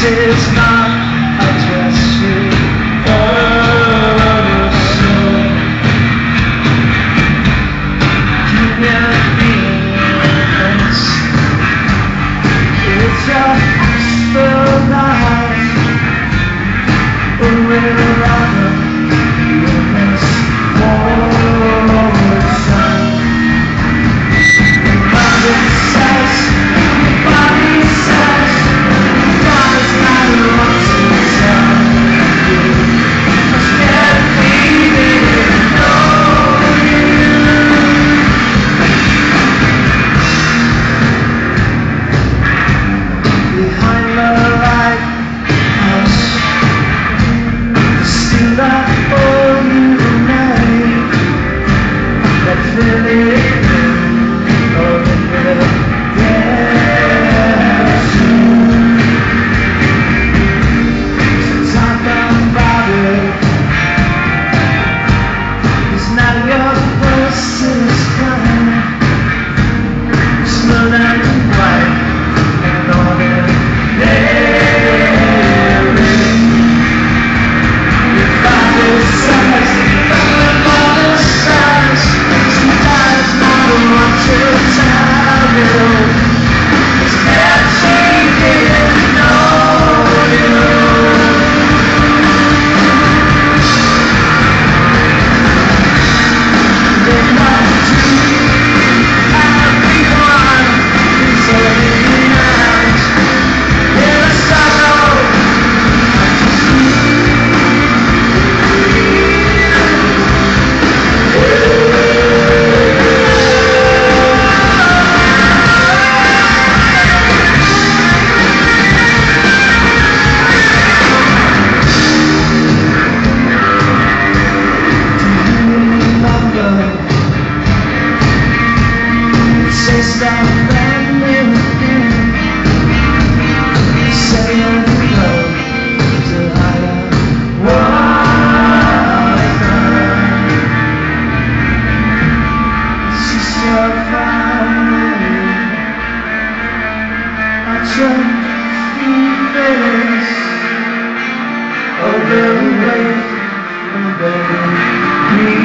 This is not a dress suit or a soul. Keep your feelings. It's a hospital life, but we're rather in this war zone. The body says, the body says, doesn't matter what to tell you. I'm scared of leaving, know you. Behind the lighthouse, still that all you remain, that feeling of regression. So talk about it, it's not your closest friend. Smell and white and ordinary. Your father says, your mother says, sometimes not what to tell you. It's that she didn't know you. They're not true. Everyone is holding out in a sorrow. Stop bending again. Say it low to higher water. Sister family, I tried to feel this. Oh, baby, baby, baby.